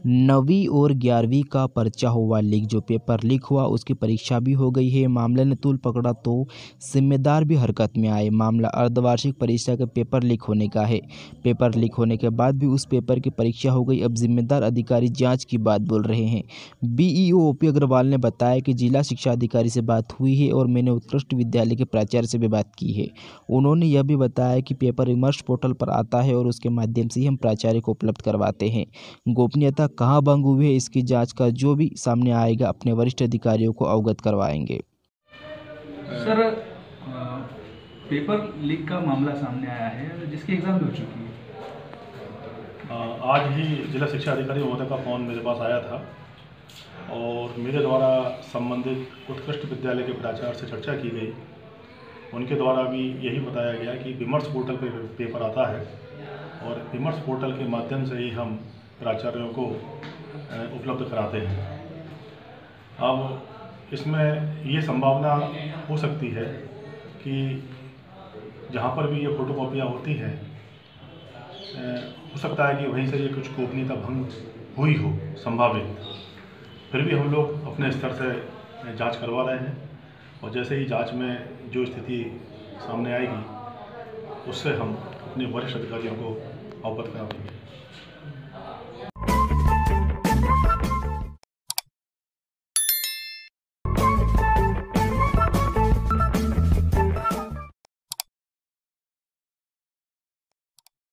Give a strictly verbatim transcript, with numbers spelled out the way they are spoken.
नवीं और ग्यारहवीं का पर्चा हुआ लीक। जो पेपर लीक हुआ उसकी परीक्षा भी हो गई है। मामले ने तूल पकड़ा तो जिम्मेदार भी हरकत में आए। मामला अर्धवार्षिक परीक्षा के पेपर लीक होने का है। पेपर लीक होने के बाद भी उस पेपर की परीक्षा हो गई। अब जिम्मेदार अधिकारी जांच की बात बोल रहे हैं। बीईओ ओपी अग्रवाल ने बताया कि जिला शिक्षा अधिकारी से बात हुई है और मैंने उत्कृष्ट विद्यालय के प्राचार्य से भी बात की है। उन्होंने यह भी बताया कि पेपर विमर्श पोर्टल पर आता है और उसके माध्यम से ही हम प्राचार्य को उपलब्ध करवाते हैं। गोपनीयता कहाँ भंग हुई है इसकी जांच का जो भी सामने आएगा अपने वरिष्ठ अधिकारियों को अवगत करवाएंगे। सर, पेपर लीक का मामला सामने आया है जिसकी एग्ज़ाम भी हो चुकी है। आज ही जिला शिक्षा अधिकारी महोदय का फ़ोन मेरे पास आया था और मेरे द्वारा संबंधित उत्कृष्ट विद्यालय के प्राचार्य से चर्चा की गई। उनके द्वारा भी यही बताया गया कि विमर्श पोर्टल पर पेपर आता है और विमर्श पोर्टल के माध्यम से ही हम प्राचार्यों को उपलब्ध कराते हैं। अब इसमें ये संभावना हो सकती है कि जहाँ पर भी ये फोटोकॉपियाँ होती हैं हो सकता है कि वहीं से ये कुछ गोपनीयता भंग हुई हो संभावित। फिर भी हम लोग अपने स्तर से जांच करवा रहे हैं और जैसे ही जांच में जो स्थिति सामने आएगी उससे हम अपने वरिष्ठ अधिकारियों को अवगत करा देंगे।